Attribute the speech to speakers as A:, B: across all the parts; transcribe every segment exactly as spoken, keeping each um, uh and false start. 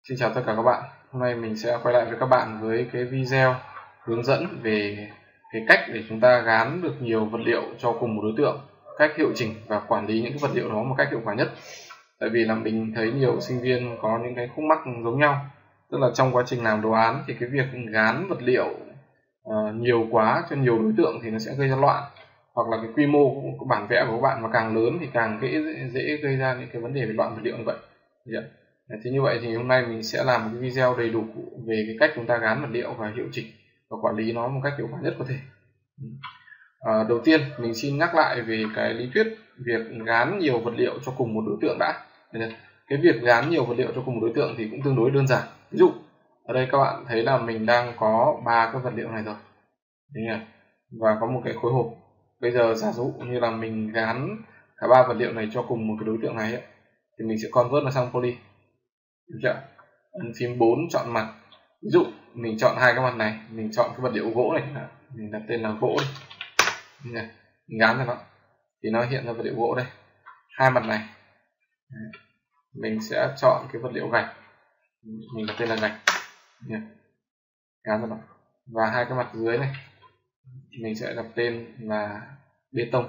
A: Xin chào tất cả các bạn. Hôm nay mình sẽ quay lại với các bạn với cái video hướng dẫn về cái cách để chúng ta gán được nhiều vật liệu cho cùng một đối tượng, cách hiệu chỉnh và quản lý những cái vật liệu đó một cách hiệu quả nhất. Tại vì là mình thấy nhiều sinh viên có những cái khúc mắc giống nhau, tức là trong quá trình làm đồ án thì cái việc gán vật liệu uh, nhiều quá cho nhiều đối tượng thì nó sẽ gây ra loạn, hoặc là cái quy mô của bản vẽ của các bạn mà càng lớn thì càng dễ dễ gây ra những cái vấn đề về loạn vật liệu như vậy. Thế như vậy thì hôm nay mình sẽ làm một cái video đầy đủ về cái cách chúng ta gán vật liệu và hiệu chỉnh và quản lý nó một cách hiệu quả nhất có thể. À, đầu tiên mình xin nhắc lại về cái lý thuyết việc gán nhiều vật liệu cho cùng một đối tượng đã. Cái việc gán nhiều vật liệu cho cùng một đối tượng thì cũng tương đối đơn giản. Ví dụ ở đây các bạn thấy là mình đang có ba cái vật liệu này rồi, và có một cái khối hộp. Bây giờ giả dụ như là mình gán cả ba vật liệu này cho cùng một cái đối tượng này ấy, thì mình sẽ convert nó sang poly. Được chưa? Ấn phím bốn chọn mặt. Ví dụ mình chọn hai cái mặt này, mình chọn cái vật liệu gỗ này, mình đặt tên là gỗ đi. Này, mình gán cho nó thì nó hiện ra vật liệu gỗ đây. Hai mặt này mình sẽ chọn cái vật liệu gạch, mình đặt tên là gạch, gán cho nó. Và hai cái mặt dưới này mình sẽ đặt tên là bê tông,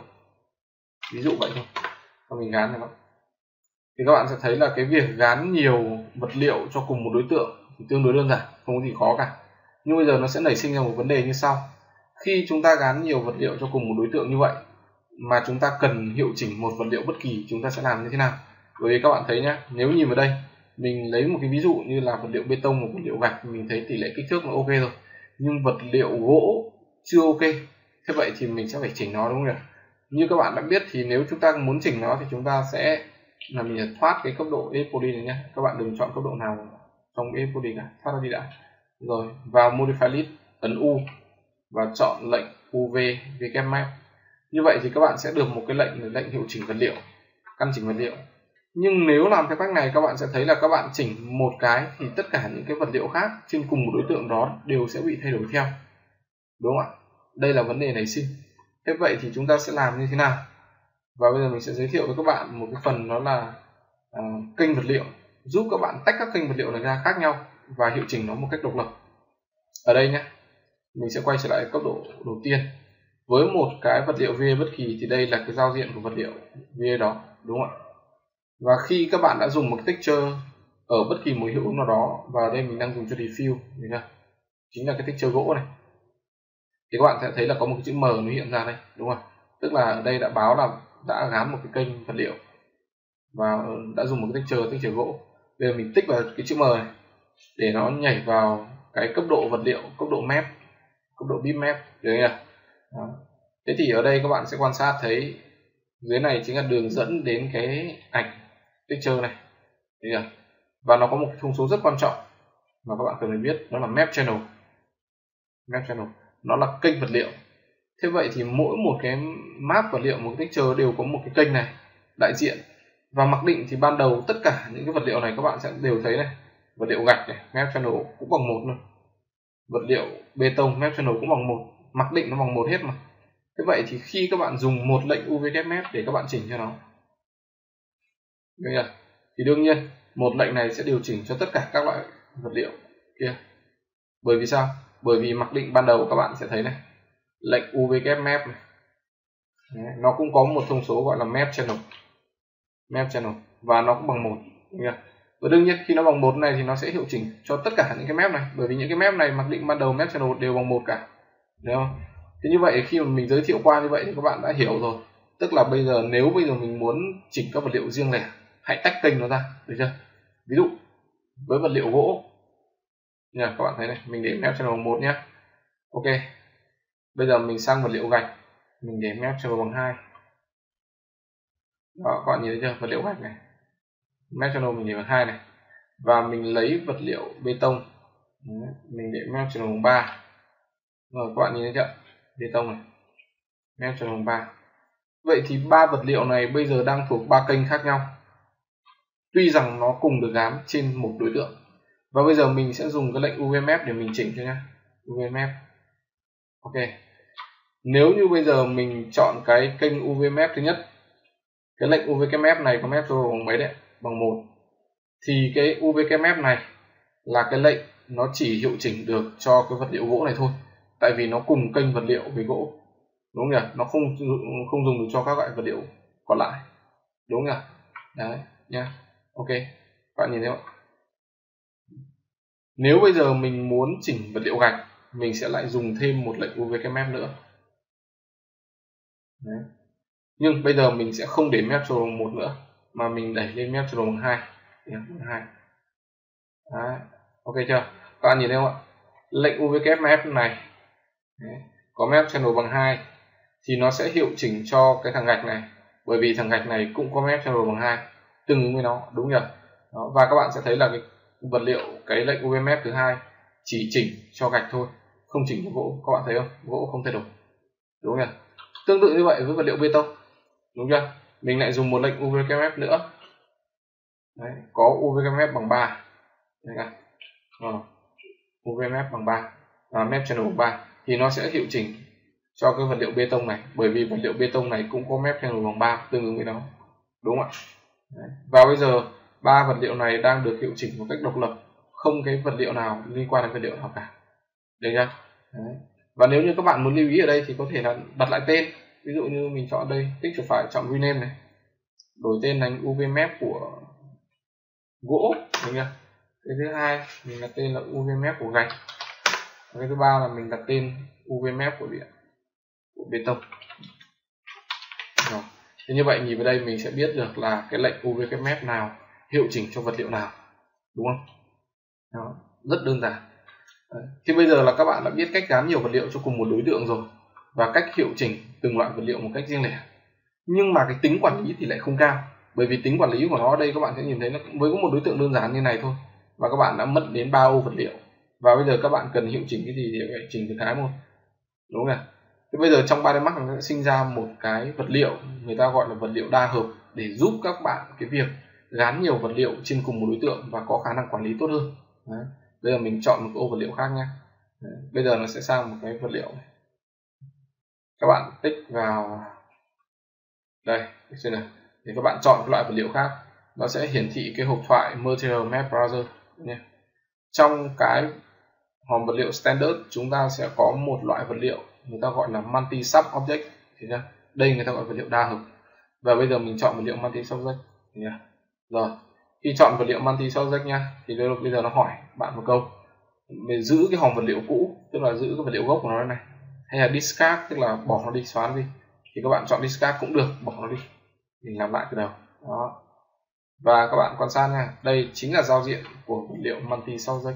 A: ví dụ vậy thôi, và mình gán cho nó. Thì các bạn sẽ thấy là cái việc gán nhiều vật liệu cho cùng một đối tượng thì tương đối đơn giản, không có gì khó cả. Nhưng bây giờ nó sẽ nảy sinh ra một vấn đề như sau. Khi chúng ta gán nhiều vật liệu cho cùng một đối tượng như vậy mà chúng ta cần hiệu chỉnh một vật liệu bất kỳ, chúng ta sẽ làm như thế nào? Bởi vì các bạn thấy nhé, nếu nhìn vào đây, mình lấy một cái ví dụ như là vật liệu bê tông và vật liệu gạch, mình thấy tỷ lệ kích thước nó ok rồi, nhưng vật liệu gỗ chưa ok. Thế vậy thì mình sẽ phải chỉnh nó, đúng không nhỉ? Như các bạn đã biết thì nếu chúng ta muốn chỉnh nó thì chúng ta sẽ là mình thoát cái cấp độ Edit Poly này nhé. Các bạn đừng chọn cấp độ nào trong Edit Poly cả, thoát nó đi đã. Rồi vào Modify List, ấn U và chọn lệnh u vê Vkmap. Như vậy thì các bạn sẽ được một cái lệnh lệnh hiệu chỉnh vật liệu, căn chỉnh vật liệu. Nhưng nếu làm theo cách này, các bạn sẽ thấy là các bạn chỉnh một cái thì tất cả những cái vật liệu khác trên cùng một đối tượng đó đều sẽ bị thay đổi theo, đúng không ạ? Đây là vấn đề nảy sinh. Thế vậy thì chúng ta sẽ làm như thế nào? Và bây giờ mình sẽ giới thiệu với các bạn một cái phần, đó là uh, kênh vật liệu, giúp các bạn tách các kênh vật liệu này ra khác nhau và hiệu chỉnh nó một cách độc lập. Ở đây nhé, mình sẽ quay trở lại cấp độ đầu tiên. Với một cái vật liệu vê a bất kỳ thì đây là cái giao diện của vật liệu vê a đó, đúng không ạ? Và khi các bạn đã dùng một cái texture ở bất kỳ một hiệu ứng nào đó, và ở đây mình đang dùng cho diffuse, chính là cái texture gỗ này, thì các bạn sẽ thấy là có một cái chữ M nó hiện ra đây, đúng không? Tức là ở đây đã báo là đã gán một cái kênh vật liệu và đã dùng một cái texture texture gỗ. Bây giờ mình tích vào cái chữ M này để nó nhảy vào cái cấp độ vật liệu, cấp độ map, cấp độ bitmap, được chưa? Đó. Thế thì ở đây các bạn sẽ quan sát thấy dưới này chính là đường dẫn đến cái ảnh texture này, được chưa? Và nó có một thông số rất quan trọng mà các bạn cần phải biết, đó là map channel. Map channel nó là kênh vật liệu. Thế vậy thì mỗi một cái map vật liệu, một cái texture đều có một cái kênh này đại diện. Và mặc định thì ban đầu tất cả những cái vật liệu này các bạn sẽ đều thấy này, vật liệu gạch này, map channel cũng bằng một luôn. Vật liệu bê tông, map channel cũng bằng một, mặc định nó bằng một hết mà. Thế vậy thì khi các bạn dùng một lệnh u vê Map để các bạn chỉnh cho nó, thì đương nhiên một lệnh này sẽ điều chỉnh cho tất cả các loại vật liệu kia. Bởi vì sao? Bởi vì mặc định ban đầu các bạn sẽ thấy này, lệnh u vê Map này, đấy, nó cũng có một thông số gọi là map channel, map channel và nó cũng bằng một. Và đương nhiên khi nó bằng một này thì nó sẽ hiệu chỉnh cho tất cả những cái map này, bởi vì những cái map này mặc định ban đầu map channel đều bằng một cả, đúng không? Thế như vậy khi mà mình giới thiệu qua như vậy thì các bạn đã hiểu rồi. Tức là bây giờ nếu bây giờ mình muốn chỉnh các vật liệu riêng lẻ, hãy tách kênh nó ra, được chưa? Ví dụ với vật liệu gỗ nha, các bạn thấy này, mình để map channel bằng một nhé. Ok. Bây giờ mình sang vật liệu gạch, mình để map channel bằng hai. Đó, các bạn nhìn thấy chưa? Vật liệu gạch này, map channel mình để bằng hai này. Và mình lấy vật liệu bê tông, mình để map channel bằng ba. Rồi các bạn nhìn thấy chưa? Bê tông này, map channel bằng ba. Vậy thì ba vật liệu này bây giờ đang thuộc ba kênh khác nhau, tuy rằng nó cùng được gán trên một đối tượng. Và bây giờ mình sẽ dùng cái lệnh u vê Map để mình chỉnh cho nhé. u vê Map. Ok. Nếu như bây giờ mình chọn cái kênh u vê Map thứ nhất, cái lệnh u vê Map này có map channel bằng mấy đấy? Bằng một. Thì cái u vê Map này là cái lệnh nó chỉ hiệu chỉnh được cho cái vật liệu gỗ này thôi, tại vì nó cùng kênh vật liệu với gỗ, đúng không nhỉ? Nó không không dùng được cho các loại vật liệu còn lại, đúng không nhỉ? Đấy nha. Ok, các bạn nhìn thấy không? Nếu bây giờ mình muốn chỉnh vật liệu gạch, mình sẽ lại dùng thêm một lệnh u vê kép map nữa. Đấy. Nhưng bây giờ mình sẽ không để map cho đồng một nữa, mà mình đẩy lên map cho đồng bằng hai. hai. Đấy. Ok chưa? Các bạn nhìn thấy không ạ? Lệnh u vê kép map này đấy, có map channel bằng hai thì nó sẽ hiệu chỉnh cho cái thằng gạch này, bởi vì thằng gạch này cũng có map channel bằng hai tương ứng với nó, đúng nhỉ? Đó, và các bạn sẽ thấy là cái vật liệu, cái lệnh u vê map thứ hai chỉ chỉnh cho gạch thôi, không chỉnh cho gỗ. Các bạn thấy không? Gỗ không thay đổi, đúng nhỉ? Tương tự như vậy với vật liệu bê tông, đúng chưa? Mình lại dùng một lệnh u vê kép map nữa. Đấy, có u vê kép map bằng ba. Đấy, ờ, u vê map bằng ba, à, map channel bằng ba thì nó sẽ hiệu chỉnh cho cái vật liệu bê tông này, bởi vì vật liệu bê tông này cũng có map channel bằng ba tương ứng với nó, đúng không ạ? Đấy. Và bây giờ ba vật liệu này đang được hiệu chỉnh một cách độc lập, không cái vật liệu nào liên quan đến vật liệu nào cả, được chưa? Đấy. Và nếu như các bạn muốn lưu ý ở đây thì có thể là đặt lại tên, ví dụ như mình chọn đây, tích chuột phải chọn rename này, đổi tên thành u vê map của gỗ, được chưa? Cái thứ hai mình đặt tên là u vê map của gạch, cái thứ ba là mình đặt tên u vê map của điện của bê tông. Rồi. Thế như vậy nhìn vào đây mình sẽ biết được là cái lệnh u vê kép map nào hiệu chỉnh cho vật liệu nào, đúng không? Đó, rất đơn giản. Đấy. Thì bây giờ là các bạn đã biết cách gắn nhiều vật liệu cho cùng một đối tượng rồi, và cách hiệu chỉnh từng loại vật liệu một cách riêng lẻ. Nhưng mà cái tính quản lý thì lại không cao, bởi vì tính quản lý của nó ở đây các bạn sẽ nhìn thấy nó với có một đối tượng đơn giản như này thôi, và các bạn đã mất đến ba ô vật liệu, và bây giờ các bạn cần hiệu chỉnh cái gì thì phải chỉnh từng cái một, đúng không? Thế bây giờ trong ba D Max nó sẽ sinh ra một cái vật liệu người ta gọi là vật liệu đa hợp, để giúp các bạn cái việc gắn nhiều vật liệu trên cùng một đối tượng và có khả năng quản lý tốt hơn. Đấy. Bây giờ mình chọn một ô vật liệu khác nhé. Đấy. Bây giờ nó sẽ sang một cái vật liệu này. Các bạn tích vào đây, xem này, thì các bạn chọn cái loại vật liệu khác, nó sẽ hiển thị cái hộp thoại Material Map Browser nhé. Trong cái hòm vật liệu standard chúng ta sẽ có một loại vật liệu người ta gọi là multi sub object, thì nhá, đây người ta gọi vật liệu đa hợp, và bây giờ mình chọn vật liệu multi sub object, thì nhá. Rồi khi chọn vật liệu multi sub object nhá, thì bây giờ nó hỏi bạn một câu, mình giữ cái hòm vật liệu cũ, tức là giữ cái vật liệu gốc của nó này, hay là discard, tức là bỏ nó đi, xóa nó đi, thì các bạn chọn discard cũng được, bỏ nó đi, mình làm lại từ đầu. Đó, và các bạn quan sát nha, đây chính là giao diện của vật liệu multi subject.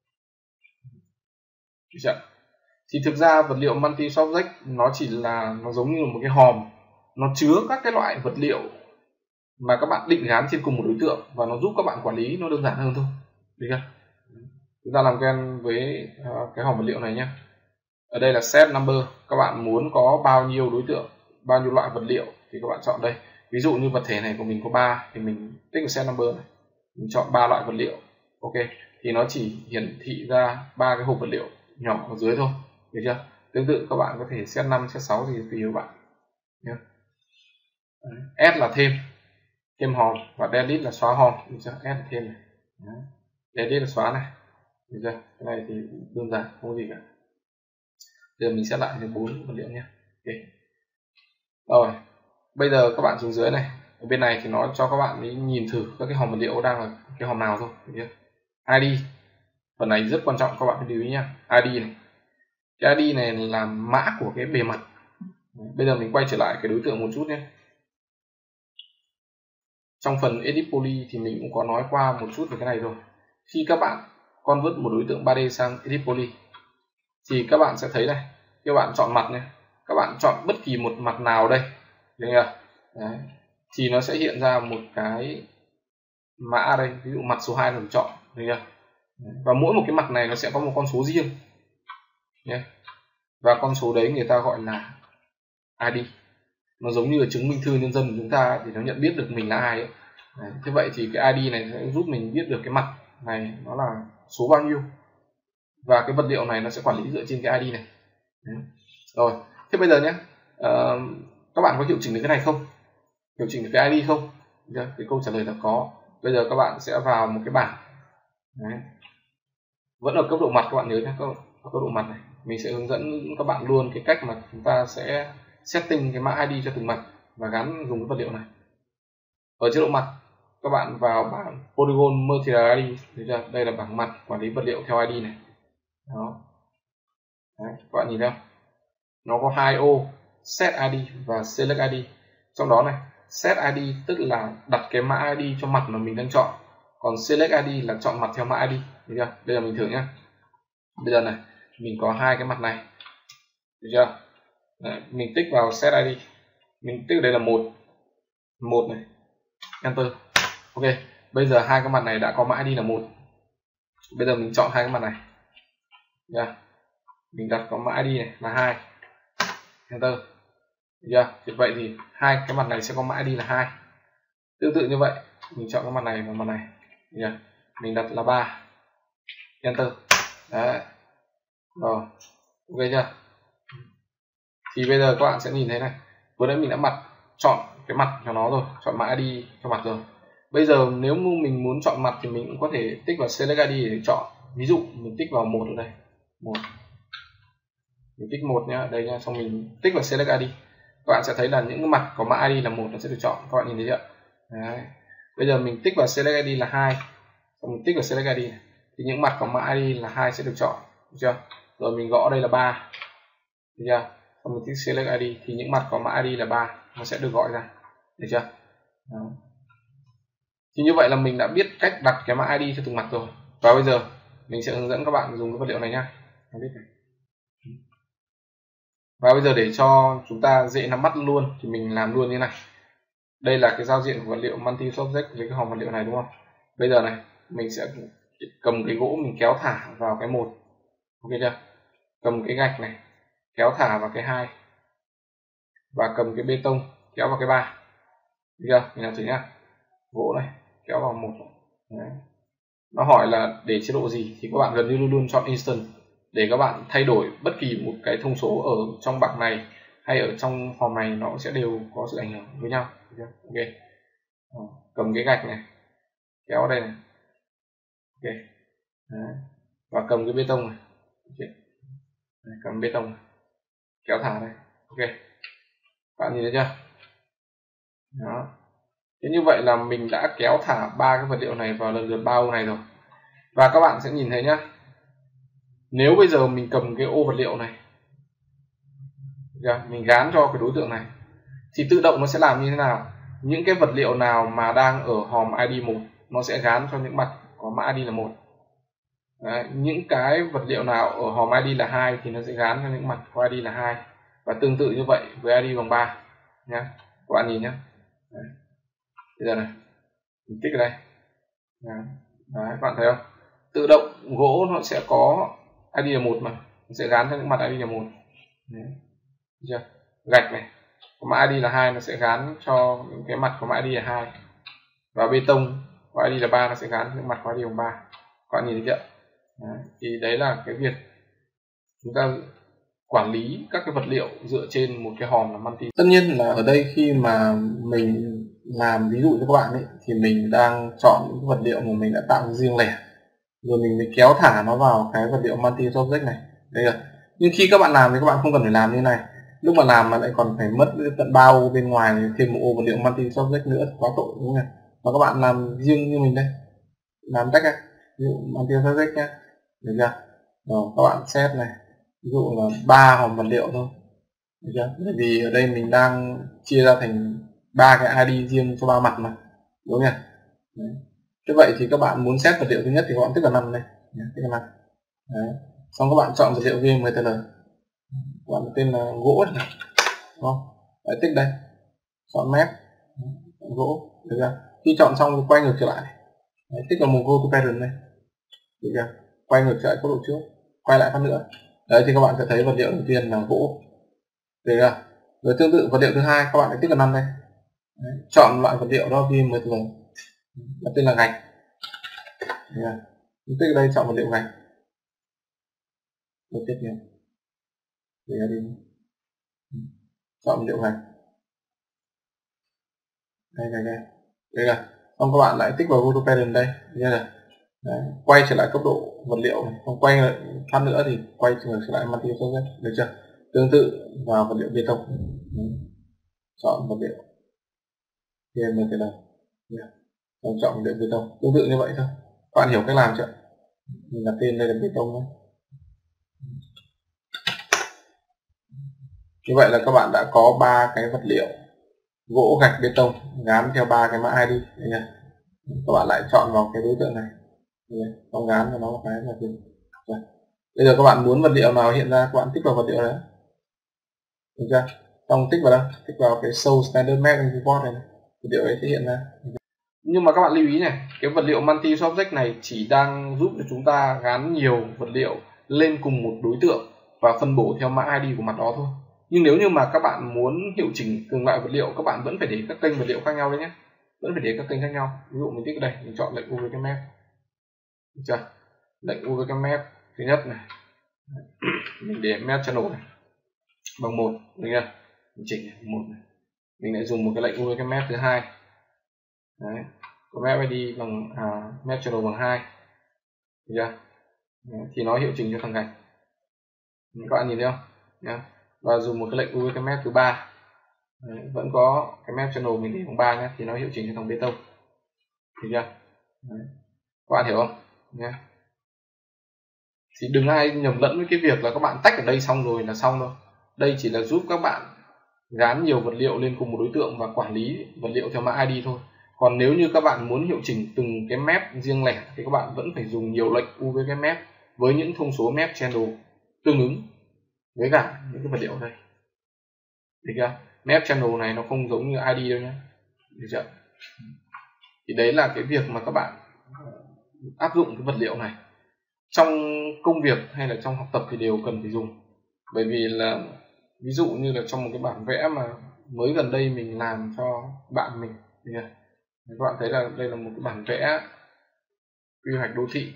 A: Thì thực ra vật liệu multi subject nó chỉ là, nó giống như một cái hòm, nó chứa các cái loại vật liệu mà các bạn định gắn trên cùng một đối tượng, và nó giúp các bạn quản lý nó đơn giản hơn thôi, được chưa? Chúng ta làm quen với uh, cái hòm vật liệu này nhé. Ở đây là set number, các bạn muốn có bao nhiêu đối tượng, bao nhiêu loại vật liệu thì các bạn chọn đây. Ví dụ như vật thể này của mình có ba thì mình tích vào set number này, mình chọn ba loại vật liệu. Ok, thì nó chỉ hiển thị ra ba cái hộp vật liệu nhỏ ở dưới thôi, được chưa? Tương tự các bạn có thể set năm, set sáu thì tùy các bạn nhé. Add là thêm, thêm hòm, và delete là xóa hòm, được chưa? Add là thêm này. Đấy. Delete là xóa này, được chưa? Cái này thì đơn giản, không có gì cả. Giờ mình sẽ lại đến bốn vật liệu nhé. Ok. Rồi, bây giờ các bạn xuống dưới này, ở bên này thì nó cho các bạn nhìn thử các cái hòm vật liệu đang là cái hòm nào thôi, được chưa? i đê, phần này rất quan trọng, các bạn phải lưu ý nhá. i đê này, cái i đê này là mã của cái bề mặt. Bây giờ mình quay trở lại cái đối tượng một chút nhé. Trong phần edit poly thì mình cũng có nói qua một chút về cái này rồi. Khi các bạn convert một đối tượng ba D sang edit poly thì các bạn sẽ thấy này, các bạn chọn mặt nhé, các bạn chọn bất kỳ một mặt nào đây, được chưa? Đấy. Thì nó sẽ hiện ra một cái mã đây, ví dụ mặt số hai là mình chọn, được chưa? Và mỗi một cái mặt này nó sẽ có một con số riêng nhé, và con số đấy người ta gọi là i đê. Nó giống như là chứng minh thư nhân dân của chúng ta thì nó nhận biết được mình là ai ấy. Đấy. Thế vậy thì cái i đê này sẽ giúp mình biết được cái mặt này nó là số bao nhiêu, và cái vật liệu này nó sẽ quản lý dựa trên cái i đê này. Đấy. Rồi, thế bây giờ nhé, uh, các bạn có hiệu chỉnh được cái này không? Hiệu chỉnh được cái i đê không? Cái câu trả lời là có. Bây giờ các bạn sẽ vào một cái bảng. Đấy. vẫn ở cấp độ mặt các bạn nhớ nhé, cấp, cấp độ mặt này mình sẽ hướng dẫn các bạn luôn cái cách mà chúng ta sẽ setting cái mã i đê cho từng mặt và gắn dùng cái vật liệu này. Ở chế độ mặt các bạn vào bảng Polygon Material i đê, đây là bảng mặt quản lý vật liệu theo i đê này. Đó. Đấy, các bạn nhìn thấy không? Nó có hai ô set i đê và select i đê. Trong đó này, set i đê tức là đặt cái mã i đê cho mặt mà mình đang chọn, còn select i đê là chọn mặt theo mã i đê. Được chưa? Đây là mình thử nhé. Bây giờ này, mình có hai cái mặt này. Được chưa? Đấy, mình tích vào set i đê. Mình tích đây là một. một này. Enter. Ok, bây giờ hai cái mặt này đã có mã i đê là một. Bây giờ mình chọn hai cái mặt này. Yeah. Mình đặt có mã i đê này là hai. Enter. Được chưa? Thì vậy thì hai cái mặt này sẽ có mã i đê là hai. Tương tự như vậy, mình chọn cái mặt này và mặt này. Yeah. Mình đặt là ba. Enter. Đấy. Rồi. Ok chưa? Thì bây giờ các bạn sẽ nhìn thấy này, vừa nãy mình đã mặt chọn cái mặt cho nó rồi, chọn mã i đê cho mặt rồi. Bây giờ nếu mình muốn chọn mặt thì mình cũng có thể tích vào select i đê để chọn. Ví dụ mình tích vào một ở đây, một, mình tích một nhá, đây nhá, xong mình tích vào select i đê. Các bạn sẽ thấy là những cái mặt có mã i đê là một nó sẽ được chọn. Các bạn nhìn thấy chưa? Đấy. Bây giờ mình tích vào select i đê là hai, xong mình tích vào select i đê này, thì những mặt có mã i đê là hai sẽ được chọn, được chưa? Rồi mình gõ đây là ba, được chưa? Xong mình tích select i đê thì những mặt có mã i đê là ba nó sẽ được gọi ra, được chưa? Đó. Thì như vậy là mình đã biết cách đặt cái mã i đê cho từng mặt rồi. Và bây giờ mình sẽ hướng dẫn các bạn dùng cái vật liệu này nhá. Và bây giờ để cho chúng ta dễ nắm bắt luôn thì mình làm luôn như này. Đây là cái giao diện của vật liệu multi subject với cái hòm vật liệu này đúng không? Bây giờ này mình sẽ cầm cái gỗ mình kéo thả vào cái một, ok chưa? Cầm cái gạch này kéo thả vào cái hai và cầm cái bê tông kéo vào cái ba. Được chưa? Mình làm thử nhá. Gỗ này kéo vào một. Đấy. Nó hỏi là để chế độ gì thì các bạn gần như luôn luôn chọn instant để các bạn thay đổi bất kỳ một cái thông số ở trong bảng này hay ở trong hòm này nó sẽ đều có sự ảnh hưởng với nhau. Ok. Đó. Cầm cái gạch này kéo vào đây này. Ok. Đấy. Và cầm cái bê tông này. Okay. Đấy, cầm bê tông này. Kéo thả đây. Ok. Bạn nhìn thấy chưa? Đó. Thế như vậy là mình đã kéo thả ba cái vật liệu này vào lần lượt ba ô này rồi. Và các bạn sẽ nhìn thấy nhá. Nếu bây giờ mình cầm cái ô vật liệu này, mình gán cho cái đối tượng này, thì tự động nó sẽ làm như thế nào? Những cái vật liệu nào mà đang ở hòm i đê một, nó sẽ gán cho những mặt có mã i đê là một. Đấy, những cái vật liệu nào ở hòm i đê là hai thì nó sẽ gán cho những mặt có i đê là hai. Và tương tự như vậy với i đê bằng ba nhá. Các bạn nhìn nhé. Đấy. Bây giờ này, mình tích ở đây. Đấy. Đấy, các bạn thấy không? Tự động gỗ nó sẽ có i đê là một mà, nó sẽ gán cho những mặt i đê là một. Đấy. Chưa? Gạch này có mã i đê là hai nó sẽ gán cho những cái mặt có mã i đê là hai. Và bê tông có i đê là ba nó sẽ gán cho những mặt có i đê bằng ba. Các bạn nhìn thấy chưa? Đấy. Thì đấy là cái việc chúng ta quản lý các cái vật liệu dựa trên một cái hòm là multi. Tất nhiên là ở đây khi mà mình làm ví dụ cho các bạn ấy thì mình đang chọn những vật liệu mà mình đã tạo riêng lẻ, rồi mình mới kéo thả nó vào cái vật liệu multi subject này. Đây rồi. Nhưng khi các bạn làm thì các bạn không cần phải làm như này. Lúc mà làm mà lại còn phải mất tận ba ô bên ngoài thêm một ô vật liệu multi subject nữa, quá tội đúng không? Và các bạn làm riêng như mình đây, làm tách ra, ví dụ multi subject nhé, được chưa? Rồi các bạn set này, ví dụ là ba hòm vật liệu thôi, được chưa? Bởi vì ở đây mình đang chia ra thành ba cái i đê riêng cho ba mặt mà, đúng không? Đấy. Thế vậy thì các bạn muốn set vật liệu thứ nhất thì các bạn tích vào năm đây, tích vào năm. Đấy. Xong các bạn chọn vật liệu vê em tê lờ, các bạn tên là gỗ này, đúng không? Đấy, tích đây, chọn map, gỗ, được chưa? Khi chọn xong thì quay ngược trở lại, đấy, tích vào một go to parent đây, được chưa? Quay ngược trở lại cấp độ trước, quay lại phát nữa. Đấy thì các bạn sẽ thấy vật liệu đầu tiên là gỗ, được chưa? Rồi tương tự vật liệu thứ hai các bạn lại tích vào năm đây. Đấy, chọn loại vật liệu đó vê em tê lờ, nó tên là gạch, tích ở đây chọn vật liệu gạch, rồi tiếp nhé, để đi chọn vật liệu gạch, đây này đây, đây là xong các bạn lại tích vào go to parent đây, đây là Đấy, quay trở lại cấp độ vật liệu này, không quay lại phát nữa thì quay trở lại multi subject, được chưa? Tương tự vào vật liệu bê tông. Đấy. Chọn vật liệu pê em tê lờ, yeah. Xong chọn vật liệu bê tông, tương tự như vậy thôi. Các bạn hiểu cách làm chưa? Mình đặt tên đây là bê tông nhé. Như vậy là các bạn đã có ba cái vật liệu gỗ, gạch, bê tông gắn theo ba cái mã i đê. Các bạn lại chọn vào cái đối tượng này, xong gắn cho nó một cái là được. Bây giờ các bạn muốn vật liệu nào hiện ra, các bạn tích vào vật liệu đấy, được chưa? Xong tích vào đâu? Tích vào cái show standard map import này, vật liệu ấy sẽ hiện ra. Nhưng mà các bạn lưu ý này, cái vật liệu multi subject này chỉ đang giúp cho chúng ta gắn nhiều vật liệu lên cùng một đối tượng và phân bổ theo mã i đê của mặt đó thôi. Nhưng nếu như mà các bạn muốn hiệu chỉnh từng loại vật liệu, các bạn vẫn phải để các kênh vật liệu khác nhau đấy nhé, vẫn phải để các kênh khác nhau. Ví dụ mình tích ở đây, mình chọn lệnh u vê map, được chưa? Lệnh u vê map thứ nhất này, mình để map channel này bằng một, được chưa? Mình chỉnh này, một này. Mình lại dùng một cái lệnh u vê map thứ hai, đấy, có map i đê bằng à, map channel bằng hai, được chưa? Đấy, thì nó hiệu chỉnh cho thằng gạch. Các bạn nhìn thấy không? Đấy. Và dùng một cái lệnh u vê map thứ ba, đấy, vẫn có cái map channel mình để bằng ba nhé, thì nó hiệu chỉnh cho thằng bê tông, được chưa? Đấy. Các bạn hiểu không? Nhé. Thì đừng ai nhầm lẫn với cái việc là các bạn tách ở đây xong rồi là xong đâu. Đây chỉ là giúp các bạn gắn nhiều vật liệu lên cùng một đối tượng và quản lý vật liệu theo mã i đê thôi. Còn nếu như các bạn muốn hiệu chỉnh từng cái map riêng lẻ thì các bạn vẫn phải dùng nhiều lệnh u vê map với những thông số map channel tương ứng với cả những cái vật liệu ở đây. Được chưa? Map channel này nó không giống như i đê đâu nhé. Được chưa? Thì đấy là cái việc mà các bạn áp dụng cái vật liệu này trong công việc hay là trong học tập thì đều cần phải dùng. Bởi vì là ví dụ như là trong một cái bản vẽ mà mới gần đây mình làm cho bạn mình, các bạn thấy là đây là một cái bản vẽ quy hoạch đô thị.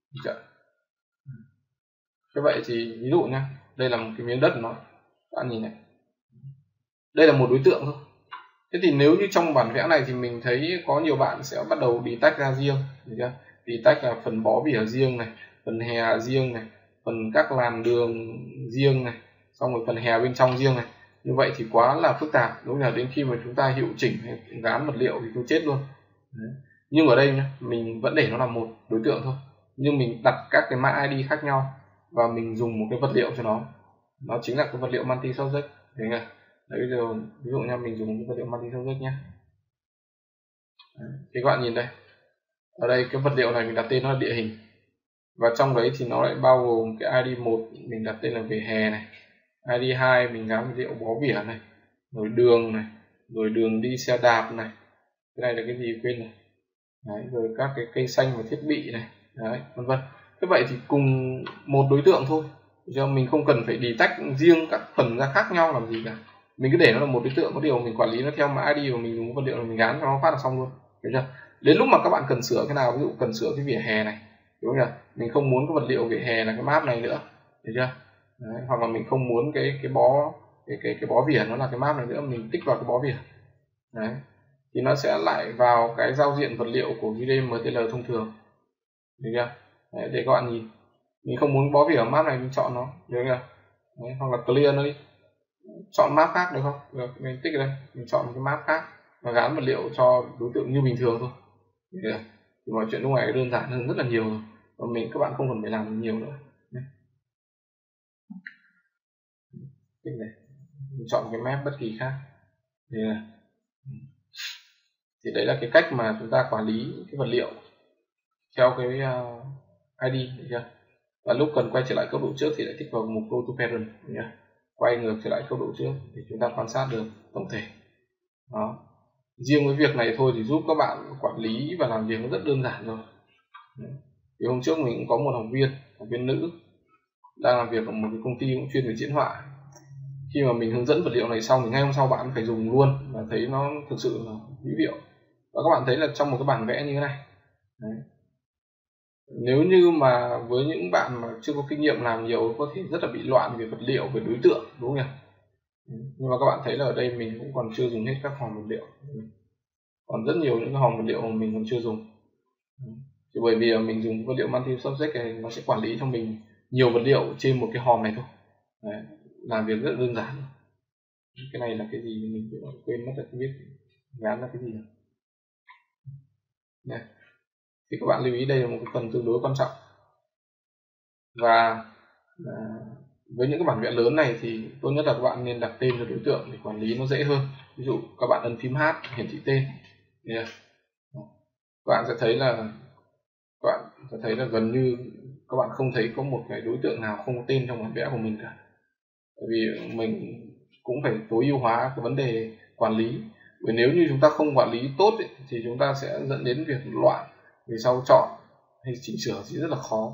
A: Như vậy thì ví dụ nhé, đây là một cái miếng đất, nó các bạn nhìn này, đây là một đối tượng thôi. Thế thì nếu như trong bản vẽ này thì mình thấy có nhiều bạn sẽ bắt đầu đi tách ra riêng, được chưa? Đi tách là phần bó vỉa riêng này, phần hè riêng này, phần các làn đường riêng này, xong rồi phần hè bên trong riêng này. Như vậy thì quá là phức tạp, đúng là đến khi mà chúng ta hiệu chỉnh hay gắn vật liệu thì tôi chết luôn. Đấy. Nhưng ở đây nhá, mình vẫn để nó là một đối tượng thôi, nhưng mình đặt các cái mã i đê khác nhau và mình dùng một cái vật liệu cho nó, nó chính là cái vật liệu multi subject. Đấy nhỉ? Đấy, bây giờ ví dụ nha, mình dùng cái vật liệu multi subject nhé. Thì các bạn nhìn đây, ở đây cái vật liệu này mình đặt tên nó là địa hình, và trong đấy thì nó lại bao gồm cái i đê một mình đặt tên là vỉa hè này, i đê hai mình gắn vật liệu bó vỉa này, rồi đường này, rồi đường đi xe đạp này, cái này là cái gì quên rồi. Đấy, rồi các cái cây xanh và thiết bị này, đấy, vân vân. Thế vậy thì cùng một đối tượng thôi, cho mình không cần phải đi tách riêng các phần ra khác nhau làm gì cả. Mình cứ để nó là một đối tượng, có điều mình quản lý nó theo mã i đê và mình dùng vật liệu là mình gắn cho nó phát là xong luôn, hiểu chưa? Đến lúc mà các bạn cần sửa cái nào, ví dụ cần sửa cái vỉa hè này, đúng không? Mình không muốn cái vật liệu vỉa hè là cái map này nữa, hiểu chưa? Đấy, hoặc là mình không muốn cái cái bó cái cái cái bó vỉa nó là cái map này nữa, mình tích vào cái bó vỉa. Đấy, thì nó sẽ lại vào cái giao diện vật liệu của vê đê em tê lờ thông thường, được chưa? Đấy, để các bạn nhìn, mình không muốn bó vỉa ở map này mình chọn nó, được chưa? Đấy, hoặc là clear nó đi, chọn map khác được không? Được, mình tích ở đây, mình chọn một cái map khác và gắn vật liệu cho đối tượng như bình thường thôi, được chưa? Thì mọi chuyện lúc này đơn giản hơn rất là nhiều rồi, và mình các bạn không cần phải làm nhiều nữa. Tích này, mình chọn cái map bất kỳ khác, thì thì đấy là cái cách mà chúng ta quản lý cái vật liệu theo cái uh, i đê, được chưa? Và lúc cần quay trở lại cấp độ trước thì lại tích vào mục go to parent nhé, quay ngược trở lại cấp độ trước để chúng ta quan sát được tổng thể. Đó, riêng với việc này thôi thì giúp các bạn quản lý và làm việc nó rất đơn giản rồi. Thì hôm trước mình cũng có một học viên học viên nữ đang làm việc ở một cái công ty cũng chuyên về diễn họa. Khi mà mình hướng dẫn vật liệu này xong thì ngay hôm sau bạn phải dùng luôn và thấy nó thực sự là hữu hiệu. Và các bạn thấy là trong một cái bản vẽ như thế này. Đấy. Nếu như mà với những bạn mà chưa có kinh nghiệm làm nhiều có thể rất là bị loạn về vật liệu, về đối tượng, đúng không nhỉ? Nhưng mà các bạn thấy là ở đây mình cũng còn chưa dùng hết các hòm vật liệu, còn rất nhiều những cái hòm vật liệu mà mình còn chưa dùng. Thì bởi vì mình dùng vật liệu multi subject này nó sẽ quản lý cho mình nhiều vật liệu trên một cái hòm này thôi. Đấy, làm việc rất đơn giản. Cái này là cái gì mình quên mất rồi, không biết gán là cái gì. Đây. Thì các bạn lưu ý đây là một cái phần tương đối quan trọng. Và à, với những cái bản vẽ lớn này thì tốt nhất là các bạn nên đặt tên cho đối tượng để quản lý nó dễ hơn. Ví dụ các bạn ấn phím H hiển thị tên. Yeah. Các bạn sẽ thấy là các bạn sẽ thấy là gần như các bạn không thấy có một cái đối tượng nào không có tên trong bản vẽ của mình cả. Bởi vì mình cũng phải tối ưu hóa cái vấn đề quản lý. Bởi nếu như chúng ta không quản lý tốt ấy, thì chúng ta sẽ dẫn đến việc loạn, về sau chọn hay chỉnh sửa thì rất là khó.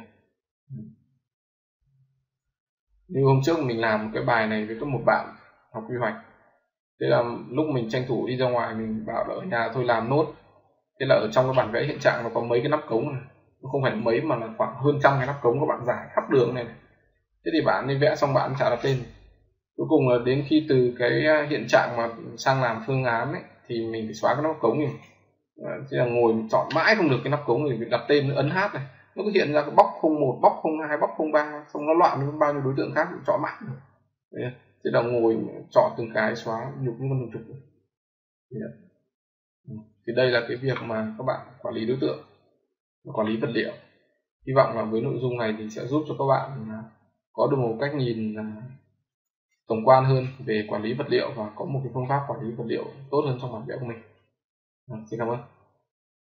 A: Như hôm trước mình làm một cái bài này với một bạn học quy hoạch. Thế là lúc mình tranh thủ đi ra ngoài, mình bảo là ở nhà thôi làm nốt. Thế là ở trong cái bản vẽ hiện trạng nó có mấy cái nắp cống này. Nó không phải là mấy mà là khoảng hơn trăm cái nắp cống các bạn giải khắp đường này, này. Thế thì bạn đi vẽ xong bạn chả đặt tên. Cuối cùng là đến khi từ cái hiện trạng mà sang làm phương án ấy, thì mình phải xóa cái nắp cống này. Thế là ngồi chọn mãi không được cái nắp cống thì đặt tên ấn H này. Nó cứ hiện ra cái bóc không một, bóc không hai, bóc không ba, xong nó loạn với bao nhiêu đối tượng khác chọn mãi. Đấy. Thế là ngồi chọn từng cái xóa nhục như con trục. Thì đây là cái việc mà các bạn quản lý đối tượng, quản lý vật liệu. Hy vọng là với nội dung này thì sẽ giúp cho các bạn có được một cách nhìn tổng quan hơn về quản lý vật liệu và có một cái phương pháp quản lý vật liệu tốt hơn trong bản vẽ của mình. Xin cảm ơn.